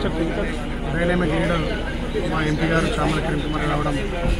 Dynamic leader మా MP గారు చామల కిరణ్ కుమార్ రావడం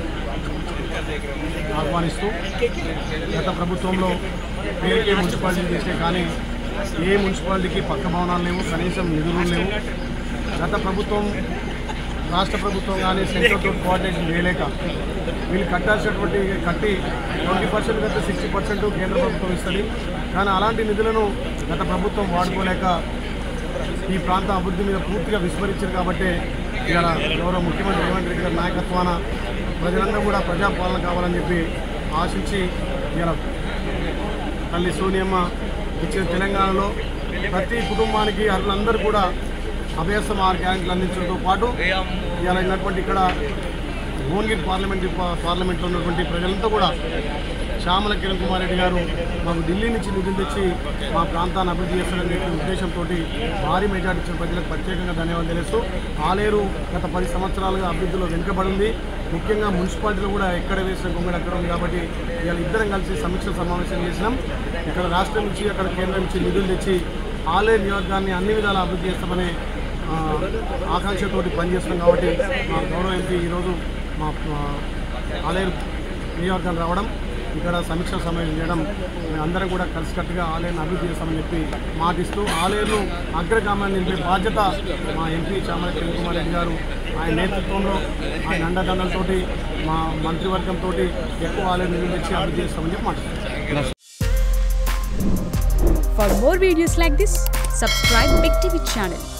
ఆహ్వానిస్తూ గత ప్రభుత్వంలో పేరుకే మున్సిపాలిటీ చేస్తే కానీ ఏ మున్సిపాలిటీకి పక్క భవనాలు లేవు, కనీసం నిధులు లేవు. గత ప్రభుత్వం రాష్ట్ర ప్రభుత్వం కానీ సెంట్రల్తో కోఆర్డినేషన్ చేయలేక వీళ్ళు కట్టాల్సినటువంటి కట్టి 20% కంటే 60% కేంద్ర ప్రభుత్వం ఇస్తుంది. కానీ అలాంటి నిధులను గత ప్రభుత్వం వాడుకోలేక ఈ ప్రాంత అభివృద్ధి మీద పూర్తిగా విస్మరించారు. కాబట్టి ఇలా గౌరవ ముఖ్యమంత్రి రేవంత్ రెడ్డి గారి నాయకత్వాన ప్రజలందరూ కూడా ప్రజాపాలన కావాలని చెప్పి ఆశించి ఇలా తల్లి సోనియమ్మ ఇచ్చిన తెలంగాణలో ప్రతి కుటుంబానికి అర్హులందరూ కూడా అభయసం 6 గ్యారెంటీలు అందించడంతో పాటు ఇలా ఉన్నటువంటి ఇక్కడ భువనగిరి పార్లమెంట్లో ఉన్నటువంటి ప్రజలంతా కూడా చామల కిరణ్ కుమార్ రెడ్డి గారు మాకు ఢిల్లీ నుంచి నిధులు తెచ్చి మా ప్రాంతాన్ని అభివృద్ధి చేస్తారనే ఉద్దేశంతో భారీ మెజార్టీ ఇచ్చిన ప్రజలకు ప్రత్యేకంగా ధన్యవాదాలు తెలుస్తూ ఆలేరు గత 10 సంవత్సరాలుగా అభివృద్ధిలో వెనుకబడింది. ముఖ్యంగా మున్సిపాలిటీలో కూడా ఎక్కడ వేసిన గొంగళి అక్కడ ఉంది. కాబట్టి ఇవాళ ఇద్దరం కలిసి సమీక్ష సమావేశం చేసినాం. ఇక్కడ రాష్ట్రం నుంచి అక్కడ కేంద్రం నుంచి నిధులు తెచ్చి ఆలేరు నియోజకవర్గాన్ని అన్ని విధాలా అభివృద్ధి చేస్తామనే ఆకాంక్షతోటి పనిచేస్తున్నాం. కాబట్టి మా గౌరవ ఎంపీ ఈరోజు మా ఆలేరు నియోజకవర్గం రావడం, ఇక్కడ సమీక్ష సమావేశం చేయడం, అందరం కూడా కలిసికట్టుగా ఆలేరును అభివృద్ధి చేస్తామని చెప్పి మాటిస్తూ ఆలేరును అగ్రగామాన్ని నిలిపే బాధ్యత మా ఎంపీ చామల కిరణ్ కుమార్ రెడ్డి గారు ఆయన నేతృత్వంలో ఆయన అండదండలతోటి మా మంత్రివర్గంతో ఎక్కువ ఆలేరు నిధులు తెచ్చి అభివృద్ధి చేస్తామని చెప్పి మాట్లాడుతున్నాం. For more videos like this, subscribe Big TV channel.